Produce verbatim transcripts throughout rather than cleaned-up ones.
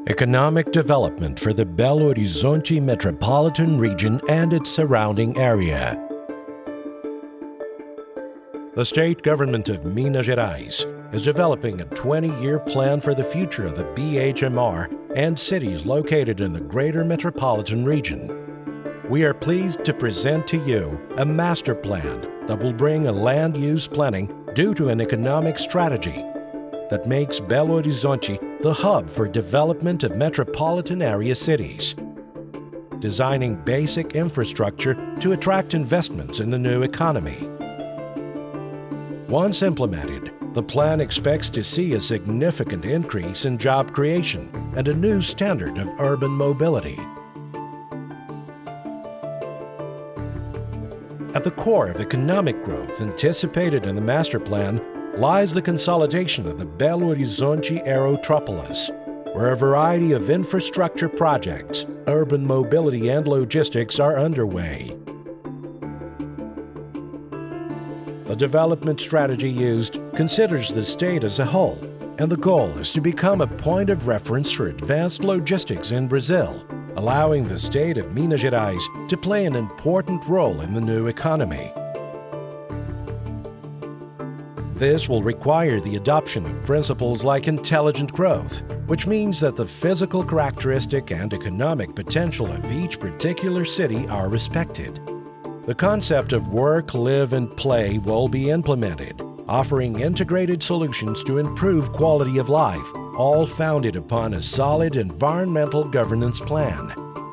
Economic development for the Belo Horizonte Metropolitan Region and its surrounding area. The state government of Minas Gerais is developing a twenty-year plan for the future of the B H M R and cities located in the greater metropolitan region. We are pleased to present to you a master plan that will bring a land use planning due to an economic strategy that makes Belo Horizonte the hub for development of metropolitan area cities, designing basic infrastructure to attract investments in the new economy. Once implemented, the plan expects to see a significant increase in job creation and a new standard of urban mobility. At the core of economic growth anticipated in the master plan lies the consolidation of the Belo Horizonte Aerotropolis, where a variety of infrastructure projects, urban mobility and logistics are underway. The development strategy used considers the state as a whole, and the goal is to become a point of reference for advanced logistics in Brazil, allowing the state of Minas Gerais to play an important role in the new economy. This will require the adoption of principles like intelligent growth, which means that the physical characteristic and economic potential of each particular city are respected. The concept of work, live, and play will be implemented, offering integrated solutions to improve quality of life, all founded upon a solid environmental governance plan.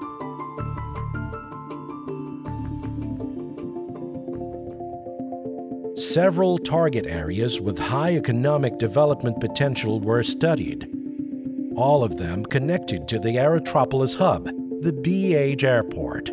Several target areas with high economic development potential were studied, all of them connected to the Aerotropolis hub, the B H Airport.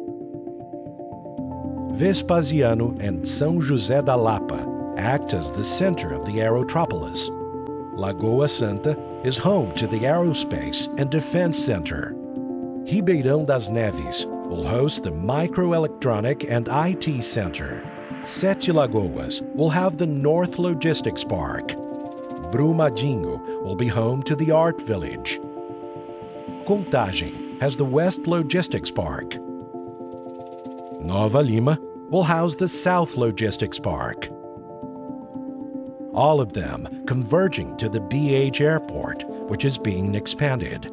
Vespasiano and São José da Lapa act as the center of the Aerotropolis. Lagoa Santa is home to the Aerospace and Defense Center. Ribeirão das Neves will host the Microelectronic and I T Center. Sete Lagoas will have the North Logistics Park. Brumadinho will be home to the Art Village. Contagem has the West Logistics Park. Nova Lima will house the South Logistics Park. All of them converging to the B H Airport, which is being expanded.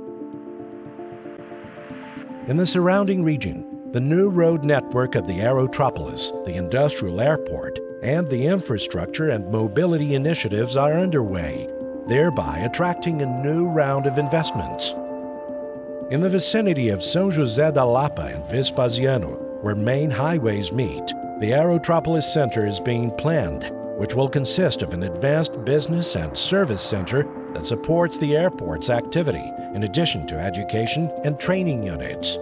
In the surrounding region, the new road network of the Aerotropolis, the industrial airport, and the infrastructure and mobility initiatives are underway, thereby attracting a new round of investments. In the vicinity of São José da Lapa and Vespasiano, where main highways meet, the Aerotropolis Center is being planned, which will consist of an advanced business and service center that supports the airport's activity, in addition to education and training units.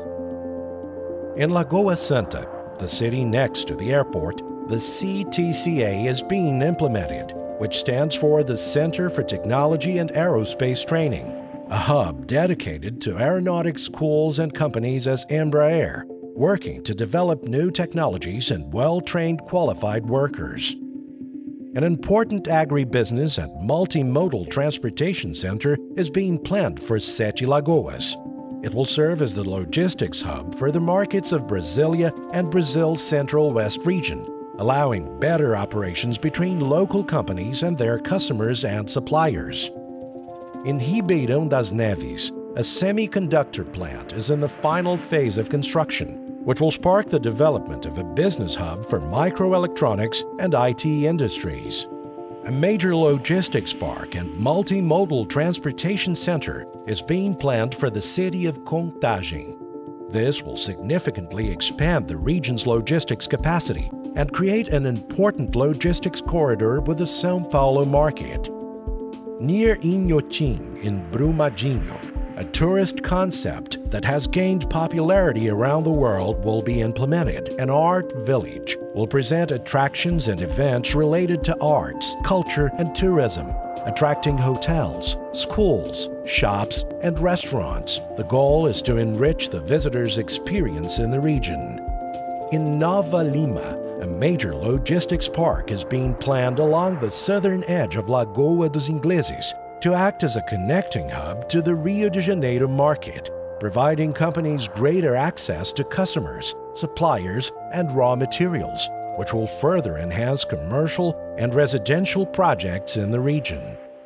In Lagoa Santa, the city next to the airport, the C T C A is being implemented, which stands for the Center for Technology and Aerospace Training, a hub dedicated to aeronautics schools and companies as Embraer, working to develop new technologies and well-trained qualified workers. An important agribusiness and multimodal transportation center is being planned for Sete Lagoas. It will serve as the logistics hub for the markets of Brasília and Brazil's Central West region, allowing better operations between local companies and their customers and suppliers. In Ribeirão das Neves, a semiconductor plant is in the final phase of construction, which will spark the development of a business hub for microelectronics and I T industries. A major logistics park and multimodal transportation center is being planned for the city of Contagem. This will significantly expand the region's logistics capacity and create an important logistics corridor with the São Paulo market. Near Inhotim in Brumadinho, a tourist concept that has gained popularity around the world will be implemented. An art village will present attractions and events related to arts, culture, and tourism, attracting hotels, schools, shops, and restaurants. The goal is to enrich the visitor's experience in the region. In Nova Lima, a major logistics park is being planned along the southern edge of Lagoa dos Ingleses, to act as a connecting hub to the Rio de Janeiro market, providing companies greater access to customers, suppliers, and raw materials, which will further enhance commercial and residential projects in the region.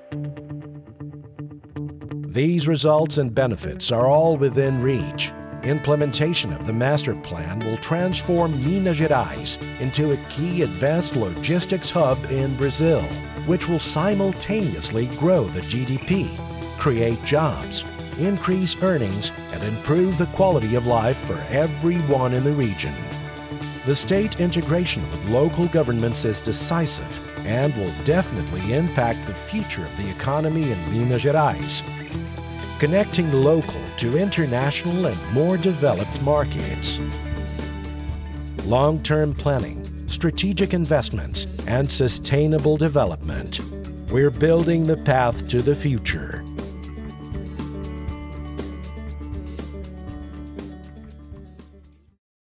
These results and benefits are all within reach. Implementation of the master plan will transform Minas Gerais into a key advanced logistics hub in Brazil, which will simultaneously grow the G D P, create jobs, increase earnings, and improve the quality of life for everyone in the region. The state integration with local governments is decisive and will definitely impact the future of the economy in Minas Gerais, connecting local to international and more developed markets. Long-term planning, strategic investments, and sustainable development. We're building the path to the future.